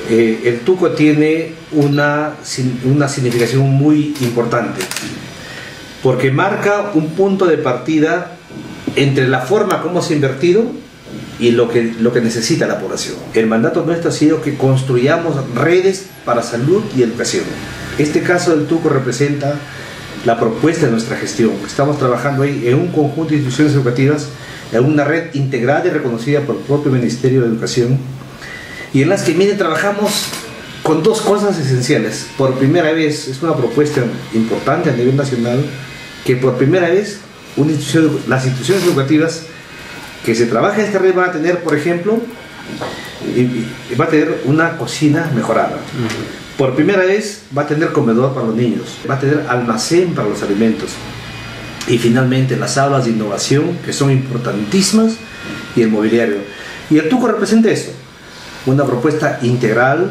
El Tuco tiene una significación muy importante, porque marca un punto de partida entre la forma como se ha invertido y lo que necesita la población. El mandato nuestro ha sido que construyamos redes para salud y educación. Este caso del Tuco representa la propuesta de nuestra gestión. Estamos trabajando ahí en un conjunto de instituciones educativas, en una red integrada y reconocida por el propio Ministerio de Educación, y en las que, mire, trabajamos con dos cosas esenciales. Por primera vez, es una propuesta importante a nivel nacional, que por primera vez las instituciones educativas que se trabaja en esta red van a tener, por ejemplo, va a tener una cocina mejorada. Por primera vez va a tener comedor para los niños, va a tener almacén para los alimentos. Y finalmente las aulas de innovación, que son importantísimas, y el mobiliario. Y el Tuco representa eso, una propuesta integral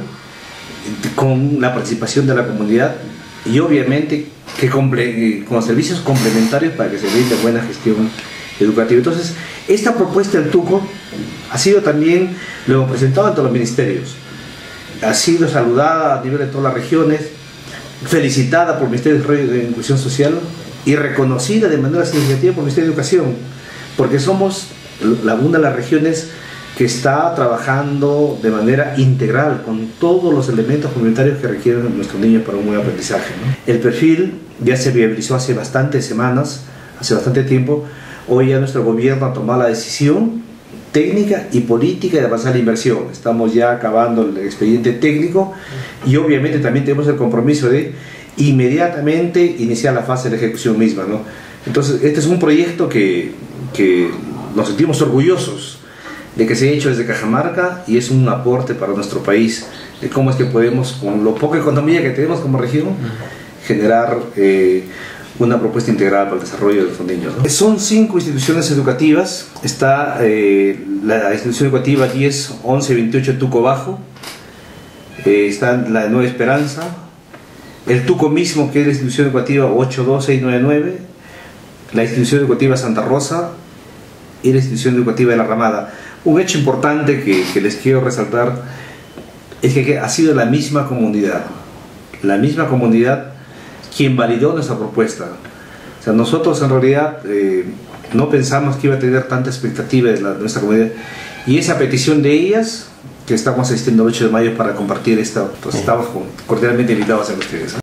con la participación de la comunidad y obviamente con servicios complementarios para que se brinde buena gestión educativa. Entonces, esta propuesta del Tuco ha sido también, lo hemos presentado ante los ministerios, ha sido saludada a nivel de todas las regiones, felicitada por el Ministerio de Desarrollo de Inclusión Social y reconocida de manera significativa por el Ministerio de Educación, porque somos una de las regiones que está trabajando de manera integral con todos los elementos complementarios que requieren nuestros niños para un buen aprendizaje, ¿no? El perfil ya se viabilizó hace bastantes semanas, hace bastante tiempo. Hoy ya nuestro gobierno ha tomado la decisión técnica y política de avanzar la inversión. Estamos ya acabando el expediente técnico y obviamente también tenemos el compromiso de inmediatamente iniciar la fase de ejecución misma, ¿no? Entonces, este es un proyecto que nos sentimos orgullosos de que se ha hecho desde Cajamarca y es un aporte para nuestro país, de cómo es que podemos, con lo poca economía que tenemos como región, generar una propuesta integral para el desarrollo de nuestros niños, ¿no? Son 5 instituciones educativas. Está la institución educativa 10-11-28 Tuco Bajo, está la Nueva Esperanza, el Tuco mismo, que es la institución educativa 82699, la institución educativa Santa Rosa y la institución educativa de La Ramada. Un hecho importante que les quiero resaltar es que ha sido la misma comunidad quien validó nuestra propuesta. O sea, nosotros en realidad no pensamos que iba a tener tanta expectativa de nuestra comunidad, y esa petición de ellas, que estamos asistiendo el 8 de mayo para compartir esto, pues estamos cordialmente invitados a ustedes.